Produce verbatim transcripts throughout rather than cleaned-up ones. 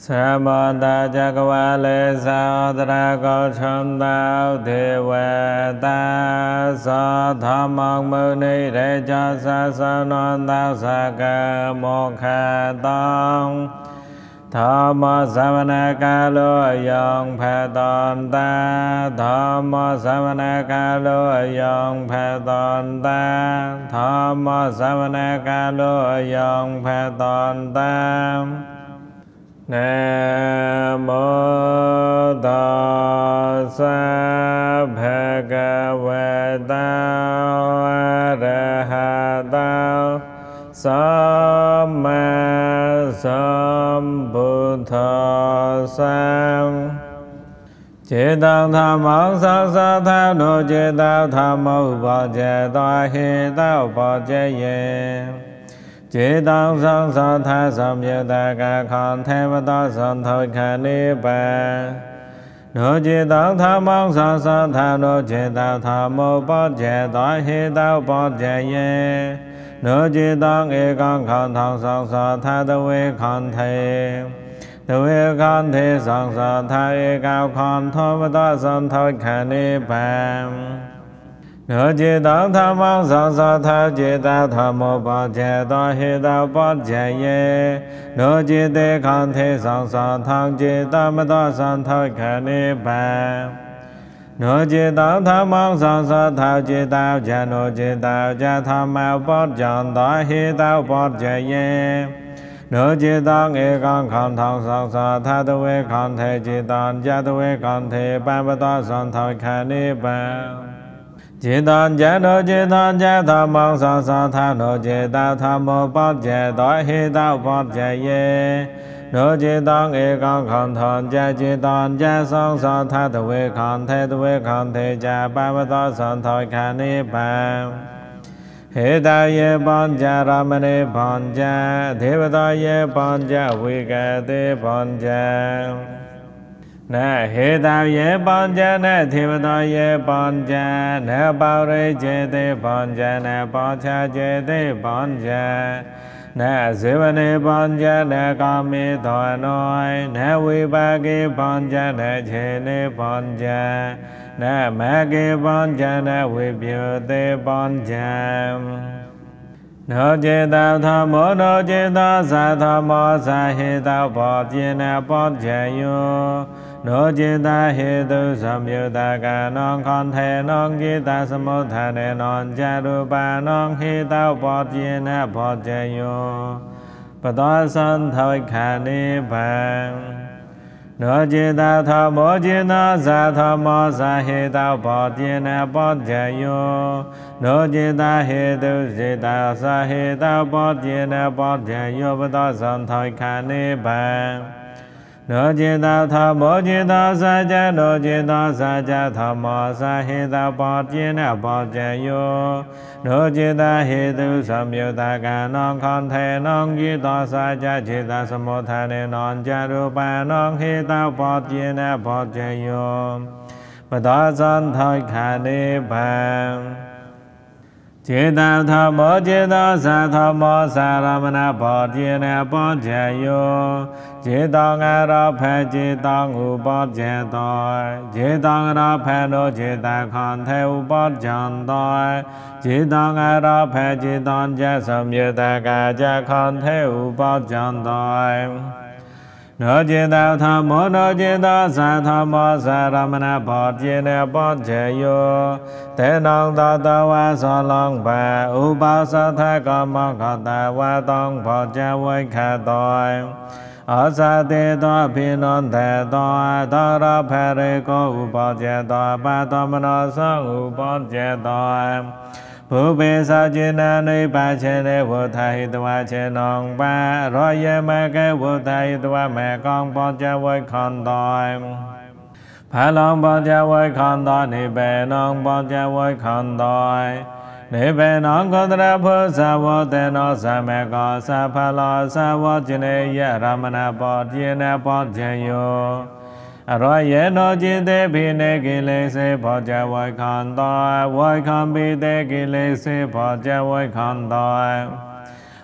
สมตาจักวาเลสาตระโกชันตาเทวตาสัทธมังมุนิเรจัสสะนันตาสกะโมคขตังธรรมสวนาคาโลยังแผ่ตอนตาธรรมสวนาคาโลยังแผ่ตอนตาธรรมสวนาคาโลยังแผ่ตอนตานะโมตัสสะภะคะวะโตอะระหะโตสัมมาสัมพุทธัสสะเจตังธัมมังสัสสะทานุเจตังธัมโมอุปเจโตเหตุอุปเจเยเจตังสังสัทธาสัมยุตตะกะขันเทวตาสันโทคานิปะโนเจตังธัมมังสัสสะทานุเจตังธัมโมอุปเจโตเหตุอุปเจเยโนเจตังเอกังขันธังสังสัทธาตเวขันเทตเวขันเทสังสัทธาเอกังขันเทวตาสันโทคานิปะโนเจตังธัมมังสัสสะทาเจตังธัมโมปเจโตเหตุปเจเยโนเจเตขันเทสังสัทธังเจตามตสันโทคานิปะโนเจตังธัมมังสัสสะทาเจตังจโนเจตังจธัมมาปจันตเหตุปเจเยโนเจตังเอกังขันธังสังสัทธาตเวขันเทเจตังจตเวขันเทปัมปตสันโทคานิปะเจตังจโนเจตังจธัมมังสัสสะทาโนเจตังธัมโมปเจโตเหตุปเจเยโนเจตังเอกังขันธังจเจตังจสังสัทธาตเวขันเทตเวขันเทจปัมปตสันโทคานิปะเหตาเยปัญจารามเนปัญจเทวตาเยปัญจวิกเตปัญจนะเหตาเยปัญจนะเทวตาเยปัญจนะปาริเจเตปัญจนะปัจฉาเจเตปัญจนะเสวเนปัญจนะกามิตานอยนะวิปากิปัญจนะเชเนปัญจนะมะเกปัญจนะวิปยุเตปัญจโนเจตังธัมโมโนเจตังสัทธโมสัเหตุปเจนะปเจโยโนเจตังเหตุสัมยุตตะกะนังขันเทนังกิตาสมุทฐาเนนังจารุปานังเหตุปเจนะปเจโยปตสันโทคานิปะโนเจตังธัมโมเจตังสัทธโมสัเหตุปเจนะปเจโยโนเจตังเหตุเจตังสัเหตุปเจนะปเจโยปตสันโทคานิปะโนเจตังธัมโมเจตังสัจจะโนเจตังสัจจะธัมโมสัเหตุปเจนะปเจโยโนเจตังเหตุสัมยุตตะกะนังขันเทนังกิตาสัจจะเจตสมุทฐาเนนังจารุปานังเหตุปเจนะปเจโยปตสันโทคานิปะเจตังธัมโมเจตังสัทธโมสารมณปเจนะปเจโยเจตังอรเพเจตังอุปเจโตเจตังอรเพโนเจตังขันเทอุปจันโตเจตังอรเพเจตังจสัมยุตตะกะจขันเทอุปจันโตโนเจตังธัมโมโนเจตังสัทธโมสารมณปเจนะปเจโยเตนังตตวะสลังปะอุปสัทธะกัมมังคตวะตังปเจวิคตอยอาสาเตโตภินันเตโตตระภะเรโกอุปเจโตปะตมนัสสังอุปเจโตภูเปสัจจินานิปัจเจเนวุฒาหิตวะเชนองปะรอยเยมะเกวุฒาหิตวะแม่กองปเจวิคันตอยพะลังปเจวิคันตอยนิเปนังปเจวิคันตอยนิเปนังกุตระพุสาวะเตนะสัมเมกะสัพพะลาสาวะจิเนยะรามณปเจนะปเจโยอรอยเยโนจิเตภิเนกิเลเสปเจวิคันตอยวิคัมปิเตกิเลเสปเจวิคันตอย ป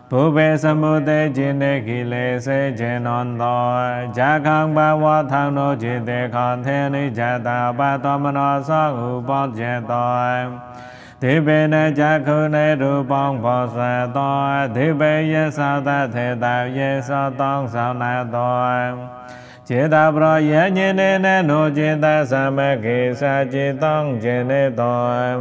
bố bê sâm bồ tê chi nê kỳ lê sê chê non đòi chá kháng bá võ thang nô chi tê khăn thê ni chá tà bá tò mô nô sā ngũ bó chê tòi Thi bê nê chá khu nê rū bông bó sā tòi Thi bê yê sā tā thê tạo yê sā tông sā nā tòi Chế tạo bó yê nhê nê nê nô chế tā sā mê kỳ sā chế tông chế nê tòi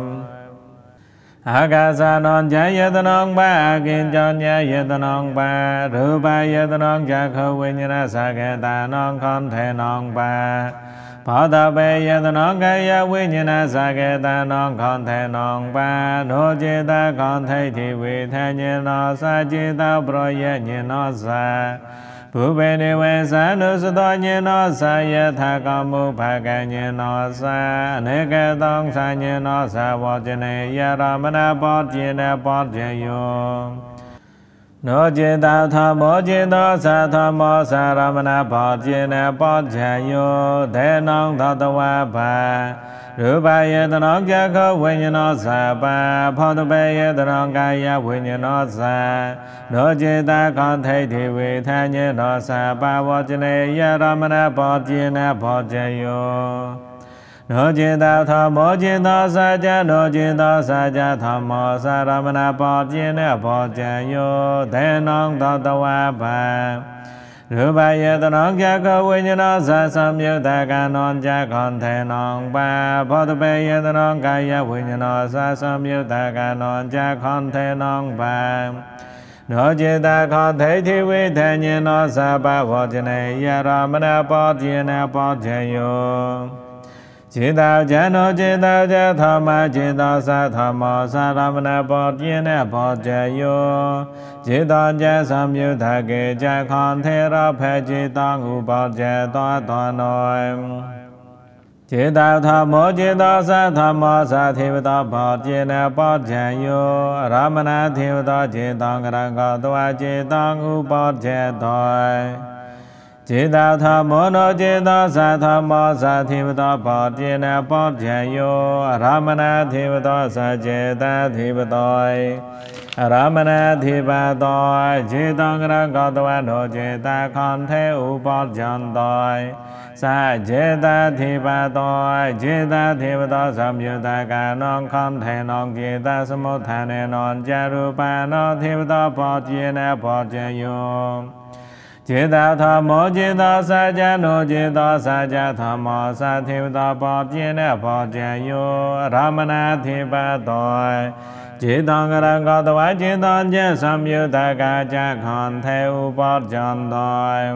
Akasa non cha yetanong ba akin chon ya yetanong ba rupa yetanong cha khu vinyana saketa non con thể non ba Phata pe yetanong kaya vinyana saketa non con thể non ba no cheta con thể thi vi thể nye no sa cheta pro ye nye no sa Bố bê ni vê sa nữ sư tòa nye no sa ye tha con mù phá ca nye no sa Nê kê tông sa nye no sa võ chê nê ya ra mê na bó chê nê bó chê yu Nô chê tạo thọ mô chê tô sa thọ mô sa ra mê na bó chê nê bó chê yu Thế nông thọ tô vã phá Rū bā yé tā nōng chā khō vī nyā nō sā bā Phō tō bē yé tā nōng kā yā vī nyā nō sā Nō chē tā khōn thē thī vī thā nyā nō sā bā Vō chē nē yā rā mā nā bō chē nā bō chē yō Nō chē tā thō mō chē tō sā chā Nō chē tō sā chā thō mō sā rā mā nā bō chē nā bō chē yō Thế nōng tō tō vā bā Rū bā yé tā nōng chā khō vī nyā nō sā sām yō tā kā nōng chā khōn thē nōng bā Phō tō bē yé tā nōng kā yā vī nyā nō sā sām yō tā kā nōng chā khōn thē nōng bā Nō chē tā khōn thē thī vī thē nyē nō sā bā Vō chē nē yā rā mā nā bō chē nā bō chē yō Chē tāo chā nō chē tāo chā thō mā chē tō sā thō mō sā rā mā nā bō chē nā bō chē yō Chē tō chā sām yō thā kē chā khōn thē rā phē chē tō ngū bō chē tō tō nōi Chē tāo thō mō chē tō sā thō mō sā thī vā tō bō chē nā bō chē yō Rā mā nā thī vā tō chē tō ngā rā ngā tō wā chē tō ngū bō chē tōi Chē tāo thō mō nō chē tō sā thō mō sā thī vā tō bō chē nā bō chē yō Rā mā nā thī vā tō sā chē tā thī vā tōi Rā mā nā thī vā tōi Chē tō ngā rā ngā tō wā nō chē tā khōn thē ū bō chōn tōi Sā chē tā thī vā tōi Chē tā thī vā tō sām yō tā kā nōng khōn thē nōng chē tā sā mō thā nē nōng chā rū pā nō thī vā tō bō chē nā bō chē yō Chē tāo thō mō chē tō sā chā nō chē tō sā chā thō mō sā thī vā tō bō chē nā bō chē yō Rā mā nā thī vā tōi Chē tō ngā rā ngā tō wā chē tō chē sām yō tā kā chā khōn thē ū bō chōn tōi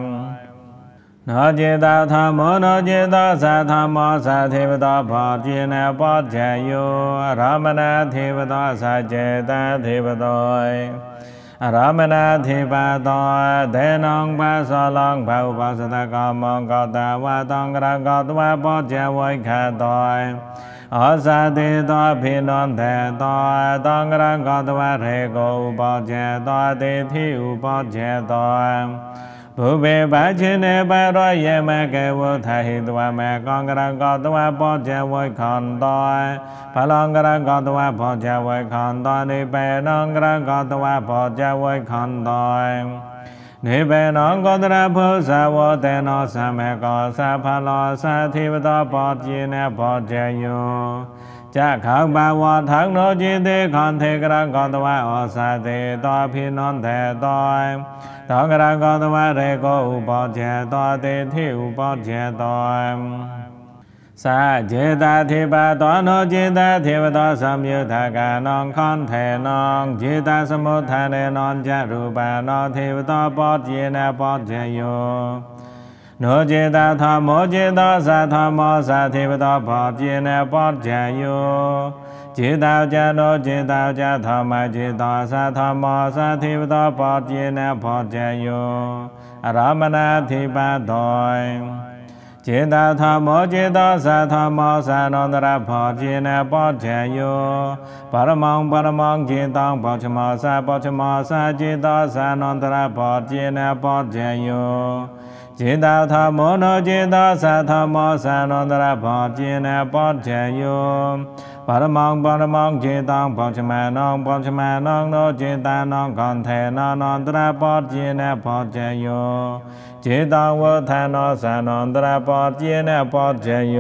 Nō chē tāo thō mō nō chē tō sā thō mō sā thī vā tō bō chē nā bō chē yō Rā mā nā thī vā tō sā chē tā thī vā tōi Rā mā nā thī vā tōi Thế nōng bā sō lōng bā ụ bā sā tā kā mōng kō tā wā tōng rā kō tā wā bō chē vôi khā tōi Ō sā tī tō phī nōn thē tōi Tōng rā kō tā wā rē kō ụ bō chē tōi Tī thī ụ bō chē tōi Bố bê bá chê nê bá rō yé mẹ kê vô thà hì tùa mẹ con gà rā gò tùa bó chê vôi khòn tōi Phá lông gà rā gò tùa bó chê vôi khòn tōi Nì bê nông gà rā gò tùa bó chê vôi khòn tōi Nì bê nông gò tùa phú sā vô tê nô sā mẹ gò sā phá lô sā thì bá tō bó chê nê bó chê yô Chá khắc bá vô thắc nô chê tê khòn thê gà rā gò tùa ổ sā tê tō phí nôn thê tōi Tō ngā rā gō tō wā rē gō ụ bō chē tō tē thī ụ bō chē tō Sā chē tā thī bā tō nō chē tā thī bā tō sām yō thā kā nōng khōn thē nōng Chē tā sā mō thā nē nōng chā rū bā nō thī bā tō bō chē nā bō chē yō Nō chē tā thō mō chē tō sā thō mō sā thī bā tō bō chē nā bō chē yō Chē tāo chā nō chē tāo chā thō mā chē tō sā thō mō sā thī bā tō bō chē nā bō chē yō Rā mā nā thī bā tōi Chē tāo thō mō chē tō sā thō mō sā nō tā rā bō chē nā bō chē yō Pā rā mōng pā rā mōng chē tōng bō chē mō sā bō chē mō sā chē tō sā nō tā rā bō chē nā bō chē yō จิตาธรรมโมโนจิตาสัทธโมสันนตระปะจินะปะเจโยปรมังปรมังจิตังปัจจมานังปัจจมานังโนจิตานังกันเทนะนันตระปะจินะปะเจโยจิตังวัฏานสันนตระปะจินะปะเจโย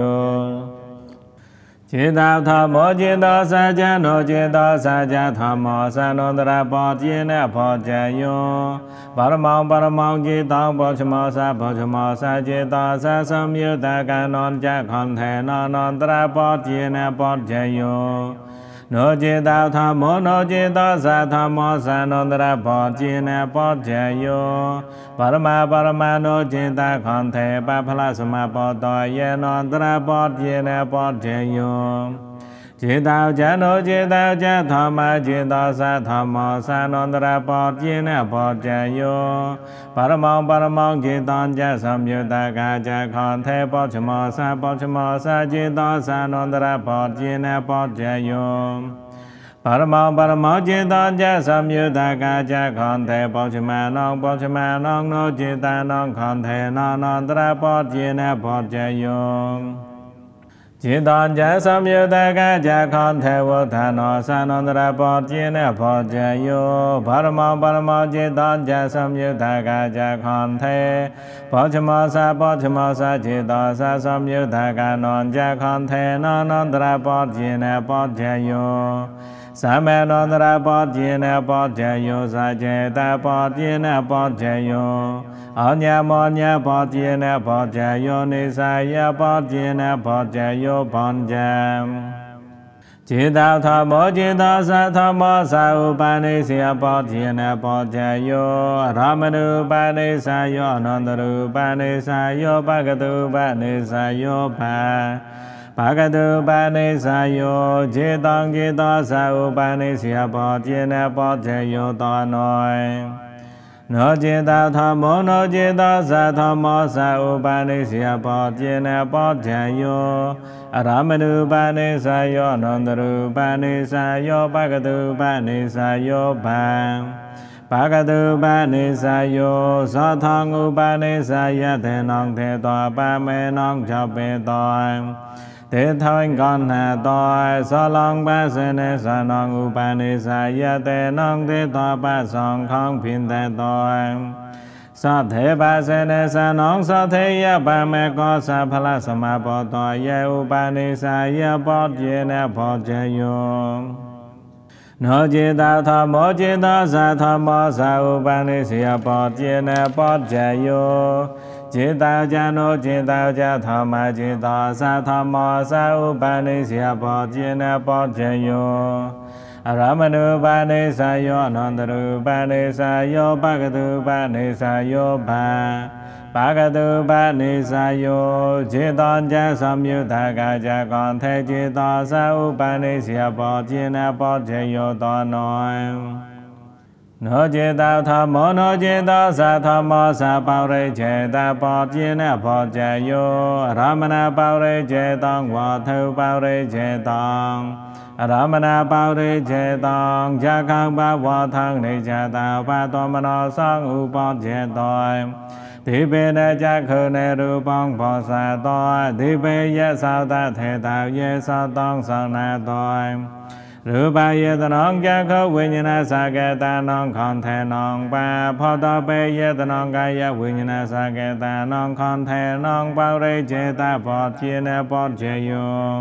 จิตาธรรมโมจิตาสัจจโนจิตาสัจจธรรมสันนตระปะจินะปะเจโยปรมังปรมังจิตังปัจจมาสัพปัจจมาสัจจิตาสัสมยุตตะกันนนจักขันเทนะนันตระปะจินะปะเจโยโนจิตาธรรมโมโนจิตาสัทธโมสันนตระปะจินะปะเจโยปรมาปรมาโนจิตาขันเทปะพละสมาปะตอเยนันตระปะจินะปะเจโยจิตาจโนจิตาจธรรมจิตาสัทธโมสันนตระปะจินะปะเจโยปรมังปรมังจิตังจะสัมยุตตะกาจะขันเทปัจฉโมสัพปัจฉโมสัจจิตาสันนตระปะจินะปะเจโยปรมังปรมังจิตังจะสัมยุตตะกาจะขันเทปัจฉมานังปัจฉมานังโนจิตานังขันเทนะนันตระปะจินะปะเจโยจิตังจะสัมยุตตะกาจะขันเทวัฏานสันนตระปะจินะปะเจโยปรมังปรมังจิตังจะสัมยุตตะกาจะขันเทปัจฉมาสัพปัจฉมาสัจจิตาสัสัมยุตตะกานันจะขันเทนะนันตระปะจินะปะเจโยสัมเมนันตระปะจินะปะเจโยสัจเจตาปะจินะปะเจโยอัญญามญญปะจินะปะเจโยนิสัยปะจินะปะเจโยปัญจจิตาธรรมโมจิตาสัทธโมสัอุปาณิสิยปะจินะปะเจโยรามณุปาณิสายโยอนันตรูปาณิสายโยปะกตุปาณิสายโยภาปะกตุปาณิสายโยจิตังจิตาสัอุปาณิสิยปะจินะปะเจโยตานอยโนจิตาธรรมโมโนจิตาสัทธโมสัอุปาณิสิยปะจินะปะเจโยอรามณุปาณิสายโยอนันตรูปาณิสายโยปะกตุปาณิสายโยภาปะกตุปาณิสายโยสัทธังอุปาณิสายะเทนังเทตวปะเมนังชเปตอยเททวิงกันหาตอยสลังปัสเนสนังอุปาณิสายะเตนังเทตวปะสังฆังพินเตตอยสัทเทปัสเนสนังสัทเทยะปะเมโกสัพพละสมาปตอยเยอุปาณิสายะปะเจนะปะเจโยโนจิตาธรรมโมจิตาสัทธโมสัอุปาณิสิยปะเจนะปะเจโยจิตาจโนจิตาจธรรมจิตาสัทธโมสัอุปาณิสิยปะเจนะปะเจโยอรามณุปาณิสายโยอนันตรูปาณิสายโยปะกตุปาณิสายโยภาปะกตุปาณิสายโยจิตังจะสัมยุตตะกาจะขันเทจิตาสัอุปาณิสิยปะเจนะปะเจโยตานอยโนจิตาธรรมโมโนจิตาสัทธโมสัพปะริเจตาปะเจนะปะเจโยรามณปะริเจตังวัฏถุปะริเจตังรามณปะริเจตังจักขังปะวัฏังนิจตาปะตมโนสังอุปะเจตอยทิเปนะจักขุเนรูปังภสสะตอยทิเปยะสัตตะเทตาเยสัตตังสังนาตอยรูปายตนังจักขวิญญาณสักตานังขันเทนังปะพอตเปยตนังกายวิญญาณสักตานังขันเทนังปะริเจตาปะเจนะปะเจโย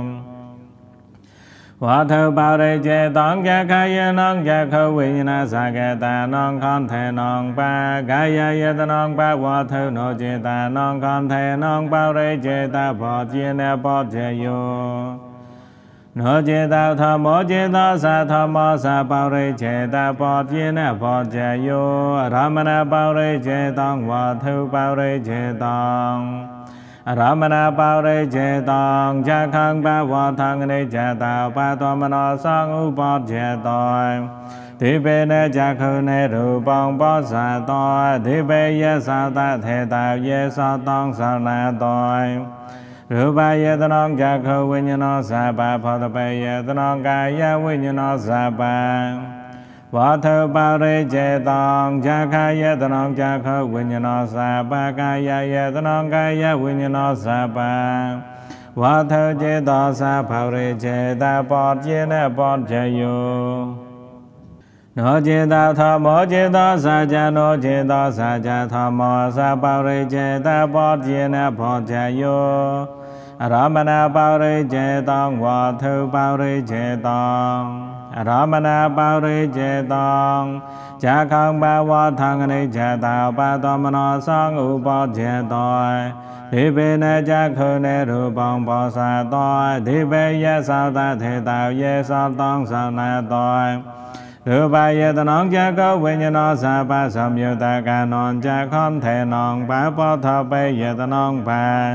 วัฏถุปะริเจตังจักขายนังจักขวิญญาณสักตานังขันเทนังปะกายยตนังปะวัฏถุโนเจตานังขันเทนังปะริเจตาปะเจนะปะเจโยโนจิตาธรรมโมจิตาสัทธโมสัพปะริเจตาปะเจนะปะเจโยรามณปะริเจตังวัฏถุปะริเจตังรามณปะริเจตังจักขังปะวัฏังนิจตาปะตมโนสังอุปะเจตอยทิเปนะจักขุเนรูปังภสสะตอยทิเปยะสัตตะเทตาเยสัตตังสังนาตอยรูปายตนังจักขวิญญาณสัพพะพอตเปยตนังกายวิญญาณสัพพะ Võ thơ bao rê chê tông cha kha yê tà nông cha khơ vinh nhân nô sa pa ca ya yê tà nông ca ya vinh nhân nô sa pa Võ thơ chê tông sa bao rê chê ta bọt chê nè bọt chê yu Nô chê ta thọ mô chê tông sa cha nô chê tông sa cha thọ mô sa bao rê chê ta bọt chê nè bọt chê yu Ramana bao rê chê tông Võ thơ bao rê chê tông Ramana bao rê chê tông cha khang ba wa thang ni cha tao ba to mano sang u bo chê toi Đi bê nê cha khư nê rù bông bò sa toi Đi bê yê sao ta thê tao yê sao tông sao nê toi Rù ba yê ta nông cha có vinh nhân nô sa ba sầm yu ta ca non cha khôn thê non ba bó thọ bê yê ta nông ba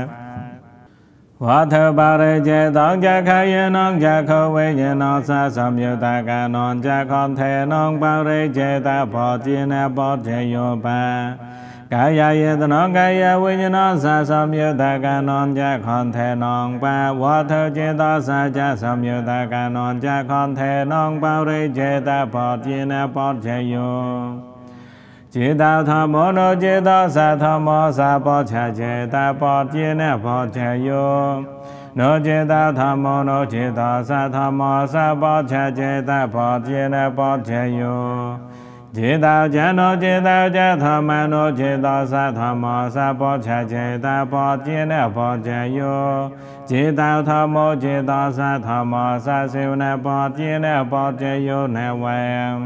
Võ thơ bao rê chê tông cha kha yê nông cha khô vê yê nông sa sầm yu ta ca non cha khôn thê nông bao rê chê ta bó chê nè bó chê yu ba Ca ya yê ta nông ca ya vê yê nông sa sầm yu ta ca non cha khôn thê nông ba Võ thơ chê tông sa cha sầm yu ta ca non cha khôn thê nông bao rê chê ta bó chê nè bó chê yu Chê tao thọ mô nô chê tông sa thọ mô sa bó cha chê ta bó chê nè bó chê yu Nô chê tao thọ mô nô chê tông sa thọ mô sa bó cha chê ta bó chê nè bó chê yu Chê tao cha nô chê tao cha thọ ma nô chê tông sa thọ mô sa bó cha chê ta bó chê nè bó chê yu Chê tao thọ mô chê tông sa thọ mô sa siêu nè bó chê nè bó chê yu nè vẹm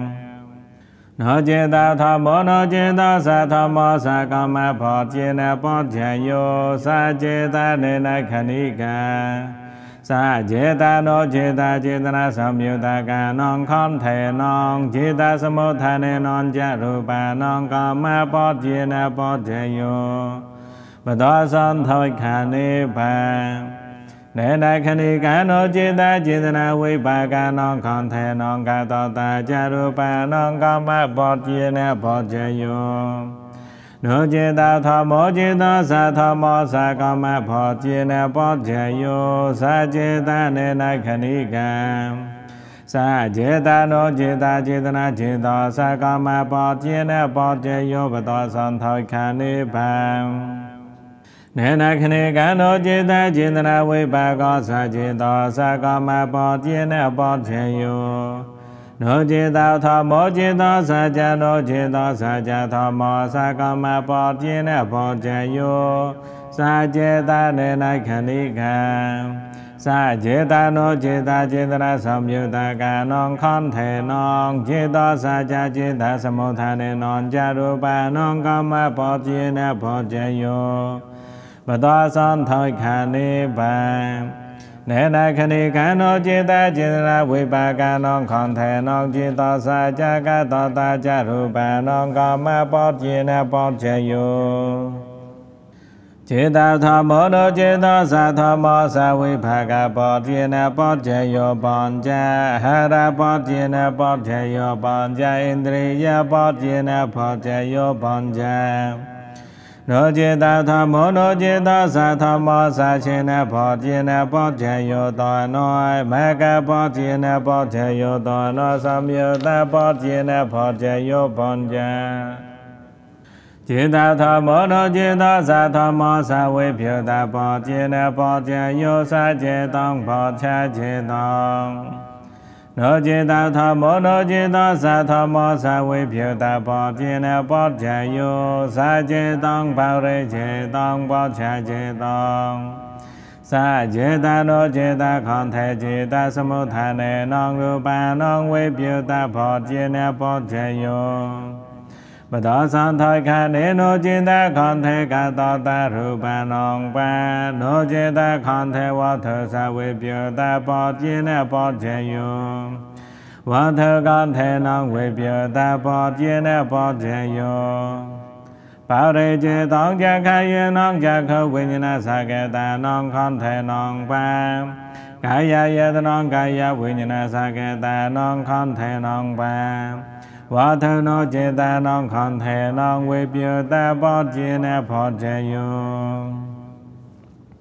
Nô chê tao thọ mô nô chê tông sa thọ mô sa ca ma bó chê nè bó chê yu Sa chê ta nê nè khả ni ca Sa chê ta nô chê ta chê ta na sam yu ta ca non khôn thê non Chê ta sa mô tha nê non cha rù pa non ca ma bó chê nè bó chê yu Bà tòa son thôi khả ni pa Nê nè khả ni ca nô chê ta chê ta na vi pa ca non khôn thê non ca tò ta cha rù pa non ca ma bó chê nè bó chê yu Nô chê tao thọ mô chê tông sa thọ mô sa ca ma bó chê nè bó chê yu Sa chê ta nê nè khả ni ca Sa chê ta nô chê ta chê ta na chê tông sa ca ma bó chê nè bó chê yu Bà tòa son thôi khả ni pa Nê nè khả ni ca nô chê ta chê ta na vi pa ca sa chê tông sa ca ma bó chê nè bó chê yu Nô chê tao thọ mô chê tông sa cha nô chê tông sa cha thọ mô sa ca ma bó chê nè bó chê yu Sa chê ta nê nè khả ni ca Sa chê ta nô chê ta chê ta na sam yu ta ca non khôn thê non Chê tông sa cha chê ta sa mô tha nê non cha rù pa non ca ma bó chê nè bó chê yu Bà tòa son thôi khả ni pa Nê nè khả ni ca nô chê ta chê ta na vi pa ca non khôn thê non Chê tông sa cha ca tò ta cha rù pa non ca ma bó chê nè bó chê yu Chê tao thọ mô nô chê tông sa thọ mô sa vi pa ca bó chê nè bó chê yu Bọn cha hà ra bó chê nè bó chê yu Bọn cha indriya bó chê nè bó chê yu Bọn cha Nô chê tao thọ mô nô chê tông sa thọ mô sa chê nè bó chê nè bó chê yu Tòa nói mẹ ca bó chê nè bó chê yu Tòa nói sam yu ta bó chê nè bó chê yu Bọn cha Chê tao thọ mô nô chê tông sa thọ mô sa vi phiêu ta bó chê nè bó chê yu Sa chê tông bó cha chê tông Nô chê tao thọ mô nô chê tông sa thọ mô sa vi phiêu ta bó chê nè bó chê yu Sa chê tông bao rê chê tông bó cha chê tông Sa chê ta nô chê ta khôn thê chê ta sa mô tha nê non rù pa non vi phiêu ta bó chê nè bó chê yu Bà tòa son thôi khả ni nô chê ta khôn thê ca tò ta rù pa non pa Nô chê ta khôn thê võ thơ sa vi phiêu ta bó chê nè bó chê yu Võ thơ khôn thê non vi phiêu ta bó chê nè bó chê yu Bảo rê chê tông cha kha yê non cha khơ vi nhân na sa kê ta non khôn thê non pa Ca ya yê ta non ca ya vi nhân na sa kê ta non khôn thê non pa Võ thơ nô chê ta non khôn thê non vi phiêu ta bó chê nè bó chê yu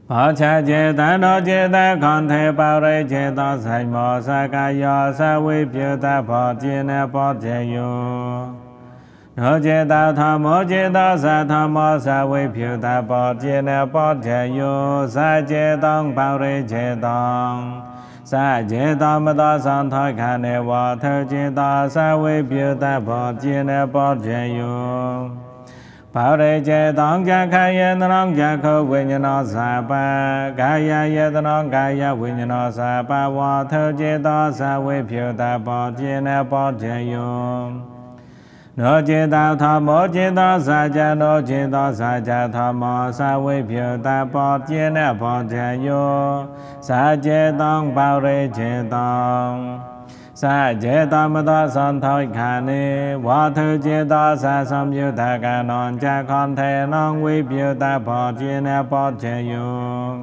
Phật cha chế ta no chế ta con thể bảo rê chế ta sạch mô sa ca yo sa vi phiêu ta Phật chế nè Phật chế yo no chế ta tham mô chế ta sa tham mô sa vi phiêu ta Phật chế nè Phật chế yo sa chế tông bảo rê chế tông sa chế tông mô ta san thoi khả nè hòa thơ chế ta sa vi phiêu ta Phật chế nè Phật chế yo bảo rê chế tông cha khai yên nông cha khâu vi nhân nó sa pa kaya yên nông kaya vi nhân nó sa pa hòa thơ chế ta sa vi phiêu ta Phật chế nè Phật chế yo no chế ta tham mô chế ta sa cha no chế ta sa cha tham mô sa vi phiêu ta Phật chế nè Phật chế yo sa chế tông bảo rê chế tông sa chế ta mô ta san thoi khả ni hòa thư chế ta sa sam yu ta ca non cha con thể non vi phiêu ta Phật chế nè Phật chế yo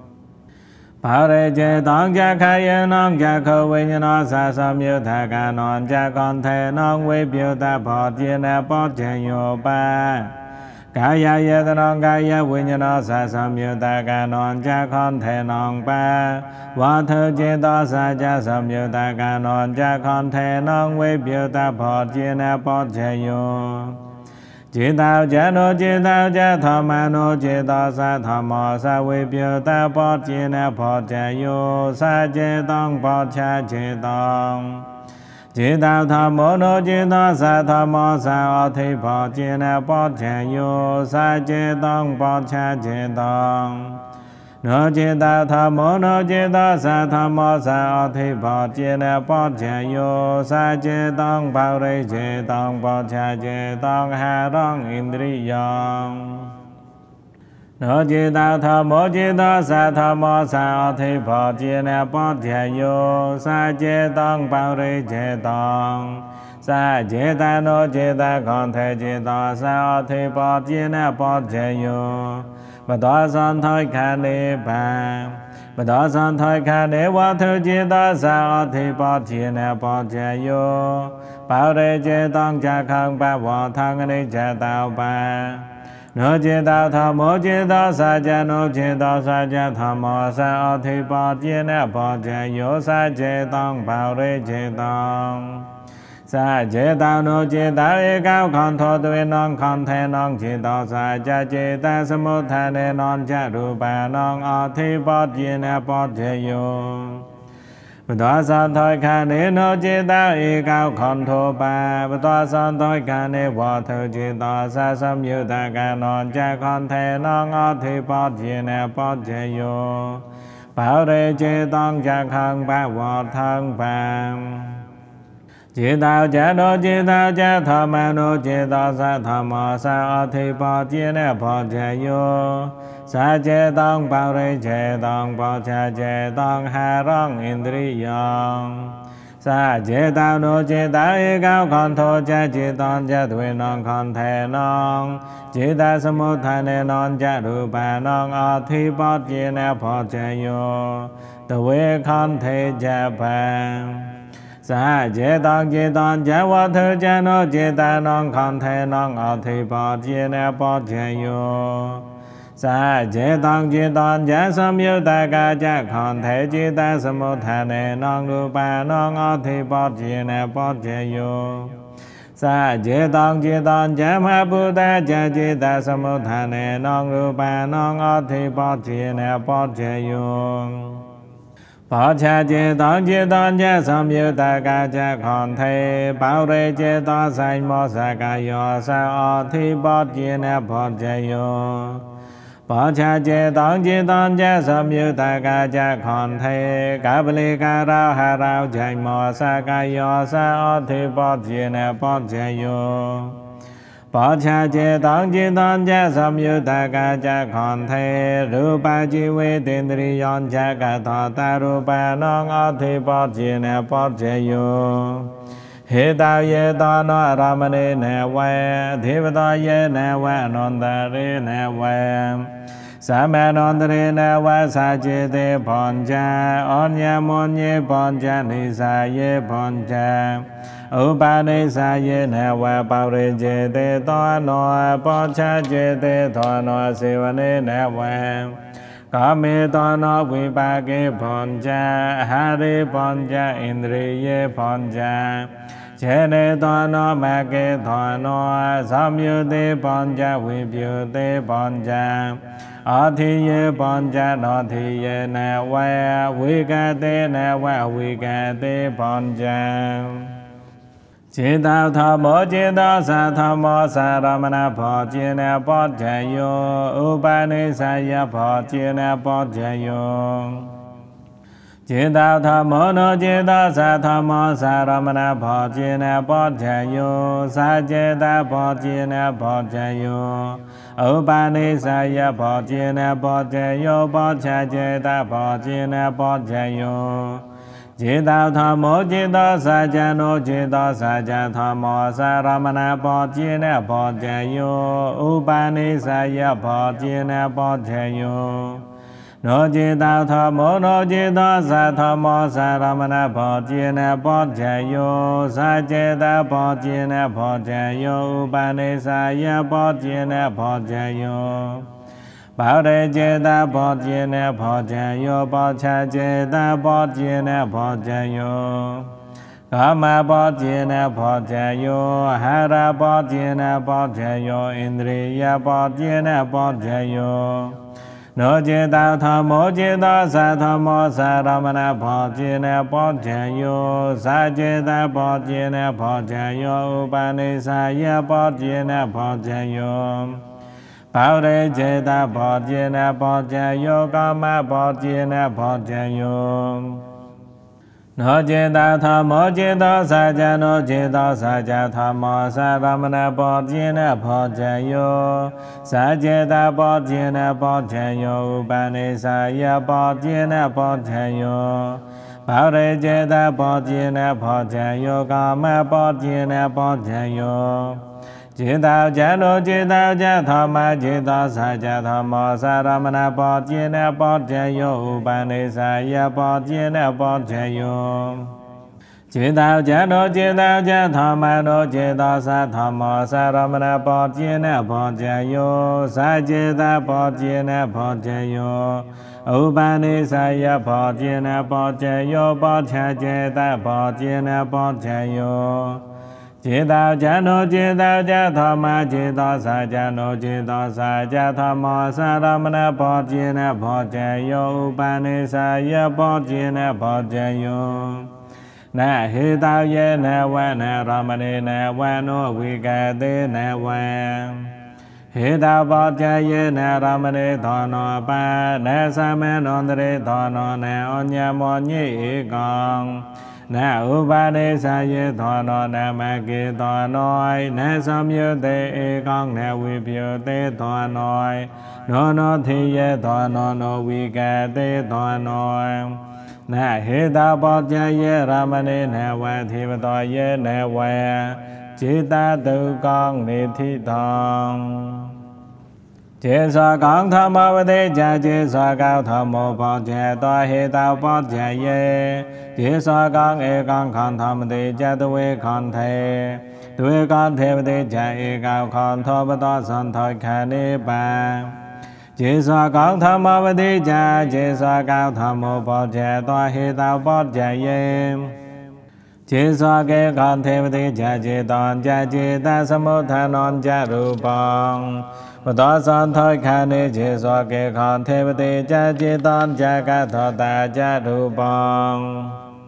bảo rê chế tông cha khai yên non cha khâu vi nhân nó sa sam yu ta ca non cha con thể non vi phiêu ta Phật chế nè Phật chế yo ba kaya yết non kaya vi nhân nó sa sam yu ta ca non cha con thể non ba hòa thư chế ta sa cha sam yu ta ca non cha con thể non vi phiêu ta Phật chế nè Phật chế yo chế tạo cha no chế tạo cha tham ma no chế tạo sa tham mô sa vi phiêu ta Phật chế nè Phật chế yo sa chế tông Phật cha chế tông chế tạo tham mô no chế tạo sa tham mô sa ở thị Phật chế nè Phật chế yo sa chế tông Phật cha chế tông no chế tạo tham mô no chế tạo sa tham mô sa ở thị Phật chế nè Phật chế yo sa chế tông bảo rê chế tông Phật cha chế tông hà rong indriyong no chế tạo tham mô chế tạo sa tham mô sa ở thị Phật chế nè Phật chế yo sa chế tông bảo rê chế tông sa chế ta no chế ta con thể chế tạo sa ở thị Phật chế nè Phật chế yo bà tòa san thoi khả ni bà bà tòa san thoi khả ni hòa thư chế ta sa ở thị Phật chế nè Phật chế yo bảo rê chế tông cha khăn bà hòa thăng ni chế tạo bà no chế tạo tham mô chế tạo sa cha no chế tạo sa cha tham mô sa ở thị Phật chế nè Phật chế yo sa chế tông bảo rê chế tông sa chế tạo no chế tạo e cao con thọ tuệ non con thể non chế tạo sa cha chế tạo sa mô tha ne non cha ru pa non ở thị Phật chế nè Phật chế yo bà tòa san thoi khả ni no chế tạo e cao con thọ pa bà tòa san thoi khả ni hòa thư chế tạo sa sam yu ta ca non cha con thể non ở thị Phật chế nè Phật chế yo bảo rê chế tông cha khăn ba hòa thân phàm chế tạo cha no chế tạo cha tham ma no chế tạo sa tham mô sa ở thị Phật chế nè Phật chế yo sa chế tông bảo rê chế tông Phật cha chế tông hà rong indriyong sa chế tạo no chế tạo e cao con thọ cha chế tông cha tuệ non con thể non chế tạo sa mô tha ne non cha ru pa non ở thị Phật chế nè Phật chế yo tuệ con thể cha pa sa chế tông chế tông cha hòa thư cha no chế tạo non con thể non ở thị Phật chế nè Phật chế yo sa chế tông chế tông cha sam yu ta ca cha con thể chế tạo sa mô tha ne non ru pa non ở thị Phật chế nè Phật chế yo sa chế tông chế tông cha ma bu ta cha chế tạo sa mô tha ne non ru pa non ở thị Phật chế nè Phật chế yo Phật cha chế tông chế tông cha sam yu ta ca cha con thể bảo rê chế tông sanh mô sa ca yo sa ở thị Phật chế nè Phật chế yo Phật cha chế tông chế tông cha sam yu ta ca cha con thể ca bali ca rao hà rao chanh mô sa ca yo sa ở thị Phật chế nè Phật chế yo Phật cha chế tông chế tông cha sam yu ta ca cha con thể rupa chi vi tindriyon cha ca thọ ta rupa non ở thị Phật chế nè Phật chế yo he tạo ye ta no ramani nè ve thiva ta ye nè ve non ta ri nè ve sa ma non ta ri nè ve sa chế te phòn cha on ya mon ye phòn cha ni sa ye phòn cha Upani sa ye nè ve bảo rê chế te to no Phật cha chế te thọ no siva ni nè ve Có mi to nó vi ba kế phòn cha Hà ri phòn cha Indri ye phòn cha Chế nê to nó ma kế thọ nó Sam yu te phòn cha vi biểu te phòn cha Ở thi ye phòn cha nó thi ye nè Wa vi ca te nè Wa vi ca te phòn cha Chế tạo thọ mô chế tạo sa thọ mô sa ra ma na phò chế nè bó chế yo U ba ni sa ya phò chế nè bó chế yo Chế tạo thọ mô nô chế tạo sa thọ mô sa ra ma na phò chế nè bó chế yo Sa chế tạo phò chế nè bó chế yo U ba ni sa ya phò chế nè bó chế yo Bó chế chế tạo phò chế nè bó chế yo Chế tạo thọ mô chế tạo sa cha nô chế tạo sa cha thọ mô sa ra ma na bó chế nè bó chế yo U ba ni sa ya bó chế nè bó chế yo Nô chế tạo thọ mô nô chế tạo sa thọ mô sa ra ma na bó chế nè bó chế yo Sa chế tạo bó chế nè bó chế yo U ba ni sa ya bó chế nè bó chế yo Bảo đề chế ta bó chế nè bó chế yo Bó cha chế ta bó chế nè bó chế yo Có ma bó chế nè bó chế yo Hà ra bó chế nè bó chế yo Indri ya bó chế nè bó chế yo Nô chế ta thọ mô chế ta sa thọ mô sa ra ma na bó chế nè bó chế yo Sa chế ta bó chế nè bó chế yo U ba ni sa ya bó chế nè bó chế yo Bảo đề chế ta bó chế nè bó chế yo Có ma bó chế nè bó chế yo Nô chế ta thọ mô chế ta sa cha nô chế ta sa cha thọ mô sa ra ma na bó chế nè bó chế yo Sa chế ta bó chế nè bó chế yo U ba ni sa ya bó chế nè bó chế yo Bảo đề chế ta bó chế nè bó chế yo Có ma bó chế nè bó chế yo Chế tạo cha nô chế tạo cha thọ ma chế tạo sa cha thọ mô sa ra ma na bó chế nè bó chế yo U ba ni sa ya bó chế nè bó chế yo Chế tạo cha nô chế tạo cha thọ ma nô chế tạo sa thọ mô sa ra ma na bó chế nè bó chế yo Sa chế tạo bó chế nè bó chế yo U ba ni sa ya bó chế nè bó chế yo Bó cha chế tạo bó chế nè bó chế yo Chế tạo cha nô chế tạo cha thọ ma chế tạo sa cha nô chế tạo sa cha thọ mô sa ra ma na bó chế nè bó chế yo U ba ni sa ya bó chế nè bó chế yo Nè hi tạo ye nè wa nè ra ma ni nè wa nô vi ca te nè wa Hi tạo bó chế ye nè ra ma ni thọ nô ba Nè sa me nô tari thọ nô nè o nha mô nhi con Nè U ba ni sa ye thọ nô nè ma ki thọ nói Nè sam yu te e con nè vi biểu te thọ nói Nô nô thi ye thọ nô nô vi ca te thọ nói Nè hi ta bó cha ye ra ma ni nè wa thi bà tò ye nè wa Chỉ ta tự con ni thi thong Chế so con thọ mô bà thế cha chế so cao thọ mô bó chế Tòa hi tạo bó chế ye Chế so con e con con thọ bà thế cha tu e con thề Tu e con thề bà thế cha e cao con thọ bà tòa son thoi khả ni bà Chế so con thọ mô bà thế cha chế so cao thọ mô bó chế Tòa hi tạo bó chế ye Chế so ke con thề bà thế cha chế toàn cha chế ta sa mô tha non cha ru bong Bà tòa son thoi khả ni chế so ke con thề bà thế cha chế toàn cha ca thọ ta cha ru bong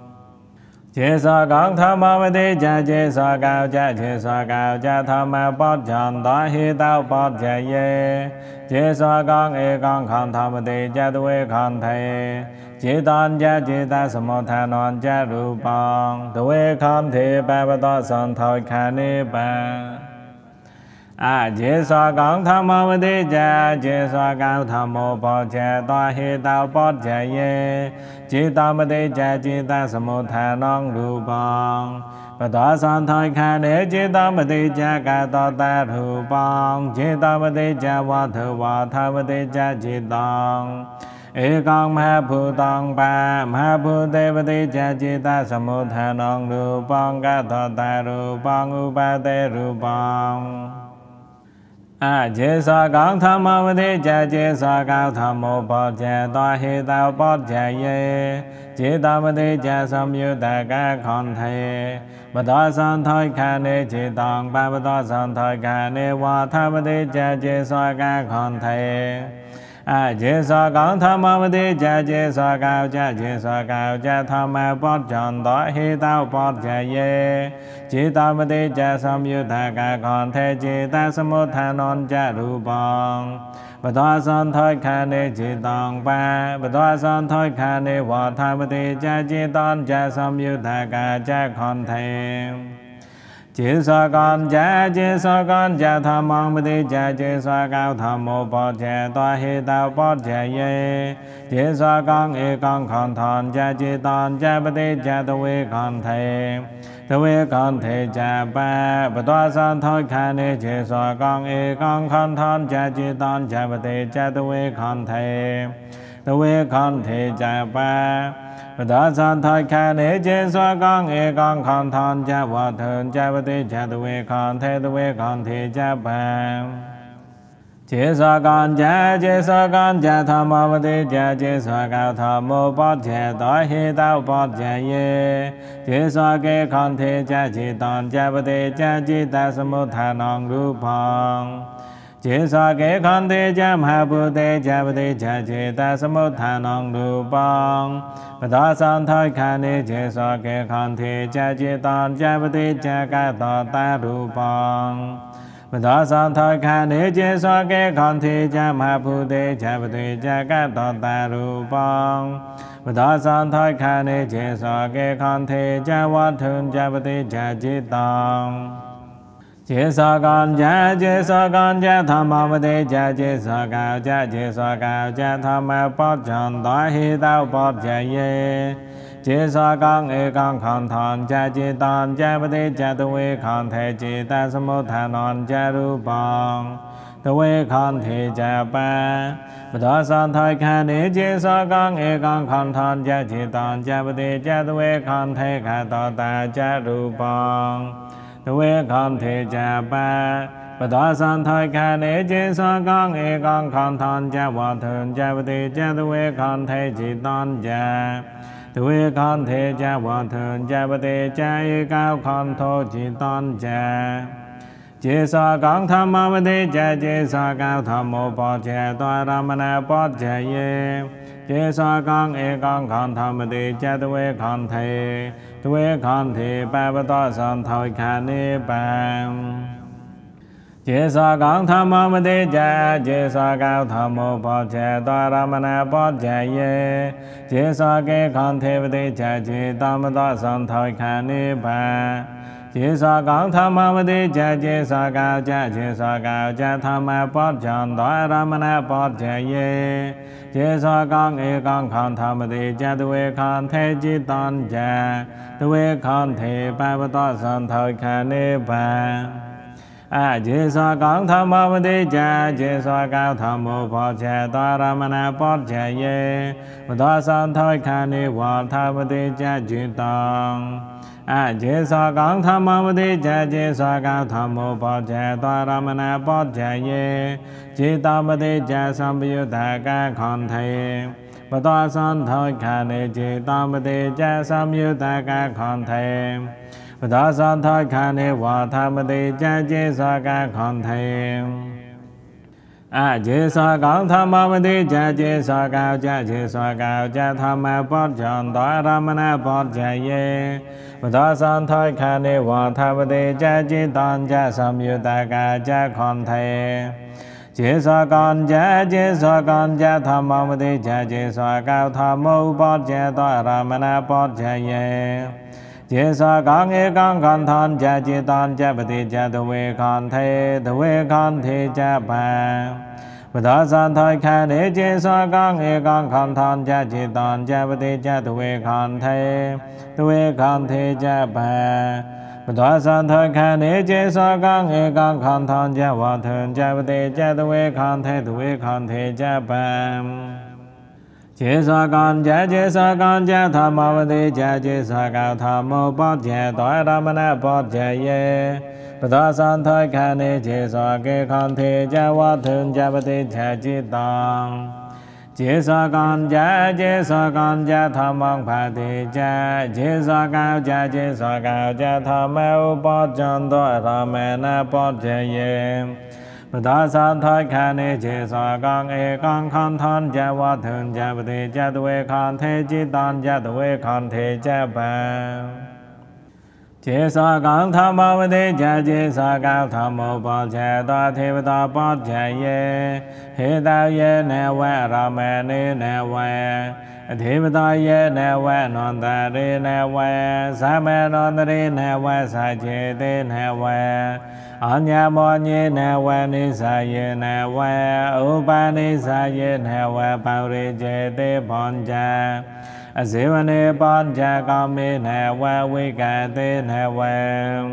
Chế so con thọ mô bà thế cha chế so cao cha chế so cao cha thọ ma bó chọn tòa hi tạo bó chế ye Chế so con e con con thọ bà thế cha tu e con thề Chế toàn cha chế ta sa mô tha non cha ru bong Tu e con thề ba bà tòa son thoi khả ni ba À chế so con thọ mô bà thế cha chế so cao thọ mô bó chế Tòa hi tạo bó chế ye Chế tạo bà thế cha chế ta sa mô tha non ru bong Bà tòa son thoi khả ni chế tạo bà thế cha ca tòa ta ru bong Chế tạo bà thế cha wa thơ wa tha bà thế cha chế tòng E con ma phu tòng ba ma phu te bà thế cha chế ta sa mô tha non ru bong ca tòa ta ru bong U ba te ru bong a chế sa gang tham ma đề cha chế sa gang tham mô bát chế toa hê tao bát chế ye chế ta ma đề cha sam yu ta ca khon thê bát toa san thoi kha nê chế tong ba bát toa san thoi kha nê wa tha ma đề cha chế sa ca khon thê a chế sa gang tham ma đề cha chế sa cao cha chế sa cao cha tham ma bát chọn toa hê tao bát chế ye chế ta ma đề cha sam yu ta ca khon thê chế ta sam mô tha non cha ru bong bát toa san thoi kha nê chế tong ba bát toa san thoi kha nê wa tha ma đề cha chế ton cha sam yu ta ca cha khon thê chế sa con cha chế sa con cha tham mong đề cha chế sa cao tham mô bát chế toa hê tao bát chế ye chế sa con e con khon thon cha chế ton cha bát đề cha tu vê khon thê tu vê khon thê cha ba bát toa san thoi kha nê chế sa con e con khon thon cha chế ton cha bát đề cha tu vê khon thê tu vê khon thê cha ba bát toa san thoi kha nê chế sa con e con khon thon cha wa thơn cha bát đề cha tu vê khon thê tu vê khon thê cha ba chế sa con cha chế sa con cha tham ma đề cha chế sa cao tham mô bát chế toa hê tao bát chế ye chế sa kê khon thê cha chế ton cha bát đề cha chế ta sam mô tha non ru phong chế sa kê khon thê cha ma bồ đề cha bát đề cha chế ta sam mô tha non ru phong bát toa san thoi kha nê chế sa kê khon thê cha chế ton cha bát đề cha ca to ta ru phong bát toa san thoi kha nê chế sa kê khon thê cha ma bồ đề cha bát đề cha ca to ta ru phong bát toa san thoi kha nê chế sa kê khon thê cha wa thơn cha bát đề cha chế tong chế sa con cha chế sa con cha tham ma đề cha chế sa cao cha chế sa cao cha tham ma bát chọn toa hê tao bát chế ye chế sa con e con khon thon cha chế ton cha bát đề cha tu vê khon thê chế ta sam mô tha non cha ru bong tu vê khon thê cha ba bát toa san thoi kha nê chế sa con e con khon thon cha chế ton cha bát đề cha tu vê khon thê kha to ta cha ru bong tu vê khon thê cha ba bát toa san thoi kha nê chế sa con e con khon thon cha wa thơn cha bát đề cha tu vê khon thê chế ton cha tu vê khon thê cha wa thơn cha bát đề cha e cao khon thô chế ton cha chế sa con tham ma đề cha chế sa cao tham mô bát chế toa ramana bát chế ye chế sa con e con khon tham đề cha tu vê khon thê tu vê khon thê ba bát toa san thoi kha nê ba chế sa con tham ma đề cha chế sa cao tham mô bát chế toa ramana bát chế ye chế sa kê khon thê đề cha chế tam bát toa san thoi kha nê ba chế sa con tham ma đề cha chế sa cao cha chế sa cao cha tham ma bát chọn toa ramana bát chế ye chế sa con e con khon tham đề cha tu vê khon thê chế ton cha tu vê khon thê ba bát toa san thoi kha nê ba a chế sa con tham ma đề cha chế sa cao tham mô bát chế toa ramana bát chế ye bát toa san thoi kha nê wa tha ma đề cha chế tong a chế sa con tham ma đề cha chế sa cao tham mô bát chế toa ramana bát chế ye chế ta ma đề cha sam yu ta ca khon thê bát toa san thoi kha nê chế ta ma đề cha sam yu ta ca khon thê bát toa san thoi kha nê wa tha ma đề cha chế sa ca khon thê a chế sa con tham ma đề cha chế sa cao cha chế sa cao cha tham ma bát chọn toa ramana bát chế ye bát toa san thoi kha nê wa tha ma đề cha chế ton cha sam yu ta ca cha khon thê chế sa con cha chế sa con cha tham ma đề cha chế sa cao tham mô bát chế toa ramana bát chế ye chế sa con e con khon thon cha chế ton cha bát đề cha tu vê khon thê tu vê khon thê cha ba bát toa san thoi kha nê chế sa con e con khon thon cha chế ton cha bát đề cha tu vê khon thê tu vê khon thê cha ba bát toa san thoi kha nê chế sa con e con khon thon cha wa thơn cha bát đề cha tu vê khon thê tu vê khon thê cha ba chế sa con cha chế sa con cha tham ma đề cha chế sa cao tham mô bát chế toa ramana bát chế ye Bada san thoi khane che so ke khan the cha wa thun cha pati cha chi tang che so kan cha che so kan cha tham mong pha ti cha che so cao cha che so cao cha tham mê po chan to ra mê na po che ye Bada san thoi khane che so kan e kan khan thon cha wa thun cha pati cha tuwe khan the chi tang cha tuwe khan the cha pa chế sa càng tham mô vấn đề cha chế sa cao tham mô bát cha ta thế ta bát cha ye hệ đạo ye nè vẽ ra mê ni nè vẽ thế ta ye nè vẽ non ta ri nè vẽ sa mê non ta ri nè vẽ sa chế te nè vẽ an nhà mô nhi nè vẽ ni sa ye nè vẽ u pa ni sa ye nè vẽ bao ri chế te bon cha Asivane Panja Kami Newa Vika Te Newa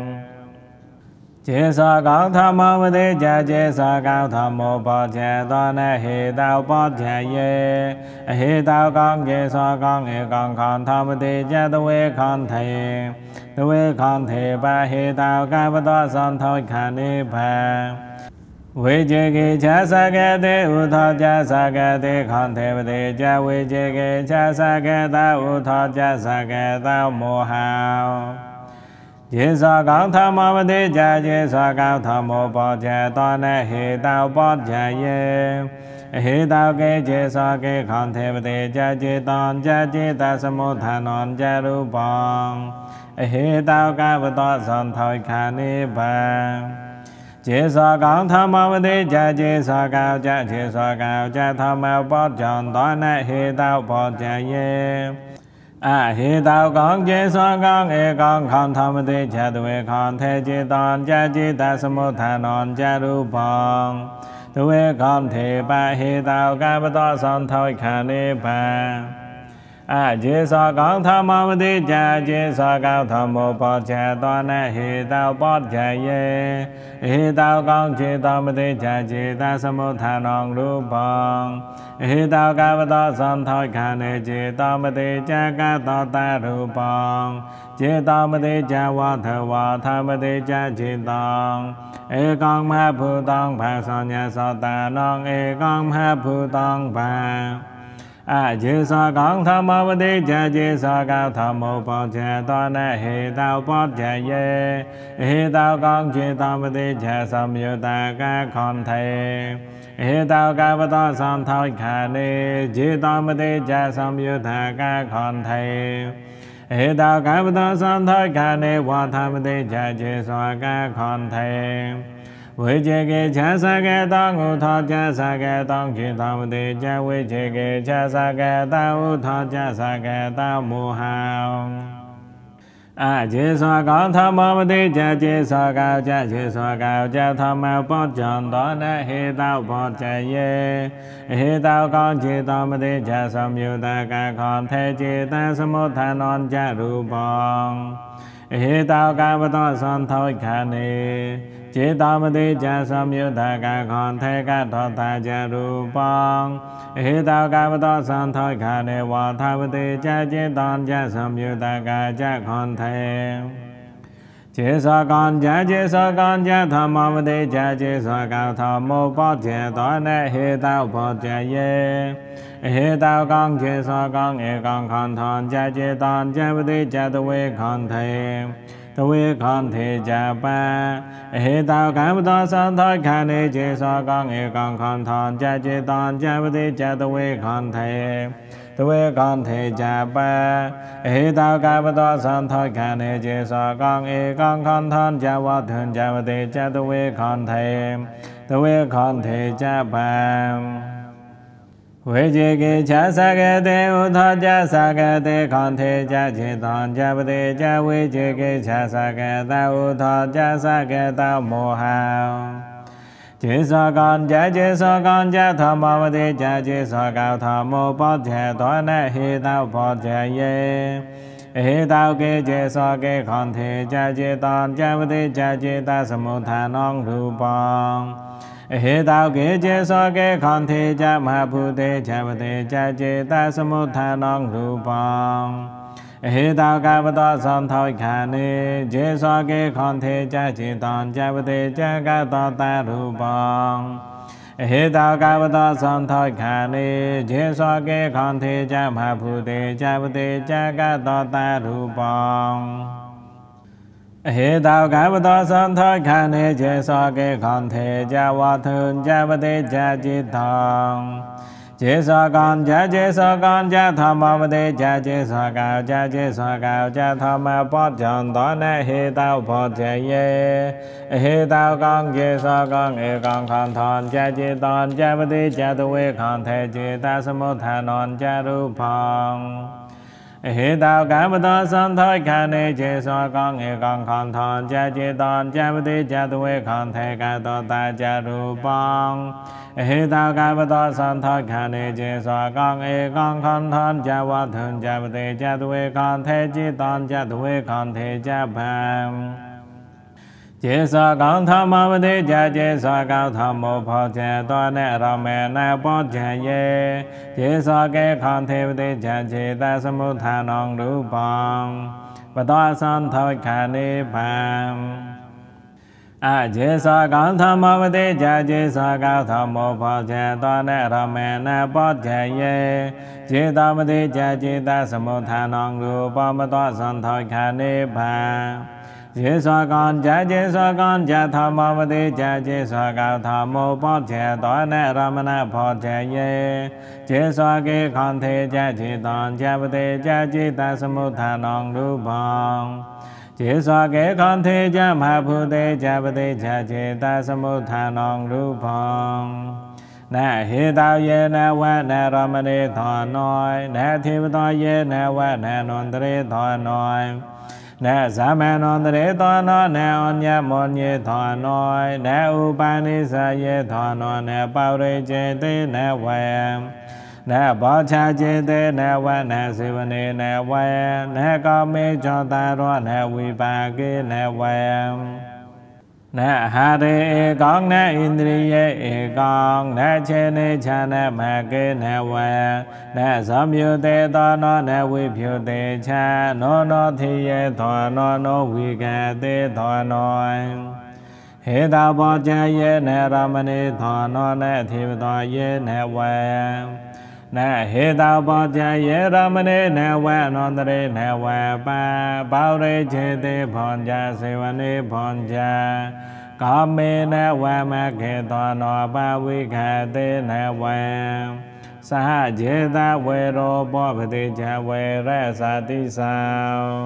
Chế sa cao tham mô vấn đề cha chế sa cao tham mô bát cha ta nè hệ đạo bát cha ye hệ đạo con chế sa con hệ con con tham vấn đề cha tu về con thầy tu về con thầy ba hệ đạo ca bát ta san thôi khả ni ba Vê chế kê cha sa kê te u tha cha sa kê te khan te vê te cha vê chế kê cha sa kê ta u tha cha sa kê ta mô hào chế sa cao tham mô vấn đề cha chế sa cao tham mô bát cha ta nè hệ đạo bát cha ye hệ đạo kê chế sa kê khan te vê te cha chế tan cha chế ta sa mô tha non cha ru bang hệ đạo ca bát ta san thôi khả ni ba chế sa cao tham mô vấn đề cha chế sa cao cha chế sa cao cha tham mô bát chan ta nè hệ đạo bát cha ye à hệ đạo con chế sa con e con khan tham vấn đề cha tuwe khan the chế tan cha chế ta sa mô tha non cha ru bang tuwe khan the ba hệ đạo ca bát ta san thôi khả ni ba à chế sa cao tham mô vấn đề cha chế sa cao tham mô bát cha ta nè hệ đạo bát cha ye hệ đạo con chế tam vấn đề cha chế ta sa mô tha non ru bang hệ đạo ca bát ta san thôi khả ni chế tam vấn đề cha ca ta ta ru bang chế tam vấn đề cha wa tha wa tham vấn đề cha chế tang e con ma phu tang pa san nya sa ta non e con ma phu tang pa à chế sa cao tham mô vấn đề cha chế sa cao tham mô bát cha ta nè hệ đạo bát cha ye hệ đạo con chế tam vấn đề cha sam yu ta ca khan thầy hệ đạo ca bát ta san thôi khả ni chế tam vấn đề cha sam yu ta ca khan thầy hệ đạo ca bát ta san thôi khả ni wa tham vấn đề cha chế sa ca khan thầy Vê chế kê cha sa kê ta u tha cha sa kê ta chi ta vấn đề cha vê chế kê cha sa kê ta u tha cha sa kê ta mô hào à chế sa cao tham mô vấn đề cha chế sa cao cha chế sa cao cha tham mô bát chan ta nè hệ đạo bát cha ye hệ đạo con chế ta vấn đề cha sam yu ta ca khan the chế ta sa mô tha non cha ru bang hệ đạo ca bát ta san thôi khả ni chế tam vấn đề cha sam yu ta ca khan the ca tho ta cha ru bang hệ đạo ca bát ta san thôi khả ni wa tha vấn đề cha chế tan cha sam yu ta ca cha khan the chế sa con cha chế sa con cha tham mô vấn đề cha chế sa cao tham mô bát cha ta nè hệ đạo bát cha ye hệ đạo con chế sa con e con khan thon cha chế tan cha vấn đề cha tuwe khan the tuwe khan the cha pa hệ đạo ca bát ta san thôi khả ni chế sa con e con khan thon cha chế tan cha vấn đề cha tuwe khan the tuwe khan the cha pa hệ đạo ca bát ta san thôi khả ni chế sa con e con khan thon cha wa thun cha vấn đề cha tuwe khan the tuwe khan the cha pa Vê chế kê cha sa kê te u tha cha sa kê te khan the cha chế tan cha vấn đề cha vê chế kê cha sa kê ta u tha cha sa kê ta mô hào chế sa con cha chế sa con cha tham mô vấn đề cha chế sa cao tham mô bát cha ta nè hệ đạo bát cha ye hệ đạo kê chế sa kê khan the cha chế tan cha vấn đề cha chế ta sa mô tha non ru bang hệ đạo kê chế sa kê khan the cha ma phu te cha vấn đề cha chế ta sa mô tha non ru bang hê tao ca bát tao son thoi khả ni chế so kê khon thê cha chỉ toàn cha bát tê cha ca to ta ru bong hê tao ca bát tao son thoi khả ni chế so kê khon thê cha ma phu tê cha bát tê cha ca to ta ru bong hê tao ca bát tao son thoi khả ni chế so kê khon thê cha wa thun cha bát tê cha chỉ toàn chế so con cha chế so con cha tham ma bát tê cha chế so cao cha chế so cao cha tham ma bát chọn tỏ nè hê tao bát chế ye hê tao con chế so con ê con khon thon cha chế toàn cha bát tê cha tu quê khon thê chế ta sa mô tha non cha ru phong hê tao ca bát tao son thoi khả ni chế so con ê con khon thon cha chế toàn cha bát tê cha tu quê khon thê ca to ta cha ru phong hê tao ca bát tao son thoi khả ni chế so con ê con khon thon cha wa thun cha bát tê cha tu quê khon thê chế toàn cha tu quê khon thê cha phàm chế so con tham ma bát tê cha chế so cao tham mô phật cha to nè ra mẹ nè bát cha ye chế so kê khon thê bát tê cha chế ta sa mô tha non ru bong bát tao son thoi khả ni phàm a chế so con tham ma bát tê cha chế so cao tham mô phật cha to nè ra mẹ nè bát cha ye chế ta bát tê cha chế ta sa mô tha non ru bong bát tao son thoi khả ni phàm chế so con cha chế so con cha tham ma bát tê cha chế so cao tham mô phật cha to nè ra mẹ nè phật cha ye chế so kê khon thê cha chế toàn cha bát tê cha chế ta sa mô tha non ru bong chế so kê khon thê cha ma phu tê cha bát tê cha chế ta sa mô tha non ru bong nè hê tao ye nè wa nè ra mẹ nè thọ nói nè thi bát tao ye nè wa nè non tê thọ nói nè sa mẹ non tê thọ nói nè on ya mon ye thọ nói nè u pa ni sa ye thọ nói nè bao rê chế tê nè wa nè bó cha chế tê nè wa nè si va ni nè wa nè có mê cho ta ro nè vi pa kê nè wa nè ha rê ê con nè indriye ê con nè chế nê cha nè ma kê nè wa nè sam yu tê to no nè vi pyu tê cha no no thi ye thọ no no vi ca tê thọ no hê tao bó cha ye nè ra mẹ ni thọ no nè thi bát tao ye nè wa nè hê tao bó cha ye ra mẹ ni nè wa non tê nè wa pa bao rê chế tê phòn cha se va ni phòn cha có mê nè wa ma kê thọ no ba vi ca tê nè wa sa chế ta quê rô bó bát tê cha quê rê sa ti sao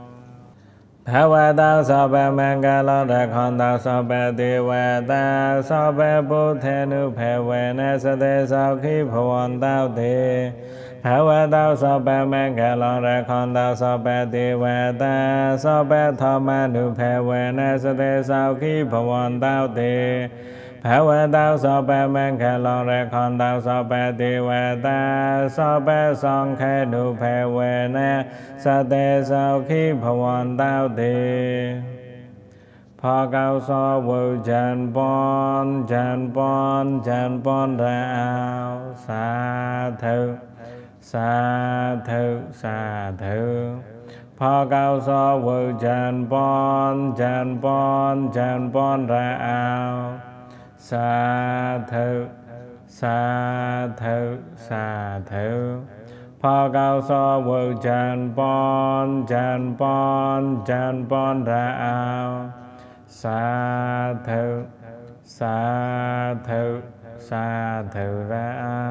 tha wa tao so bê mang ca lo ra khon tao so bê tê wa ta so bê bố thê nu phê quê nè sa tê sao khí phù ôn tao tê tha wa tao so bê mang ca lo ra khon tao so bê tê wa ta so bê thọ ma nu phê quê nè sa tê sao khí phù ôn tao tê phá wa tao so bê mang ca lo ra khon tao so bê tê wa ta so bê son khê nu phê quê nè sa tê sao khí phù ôn tao tê phá cao so vô chan bon chan bon chan bon ra ao sa thơ sa thơ sa thơ phá cao so vô chan bon chan bon chan bon ra ao sa thơ sa thơ sa thơ phá cao so vô chan bon chan bon chan bon ra ao sa thơ sa thơ sa thơ ra ao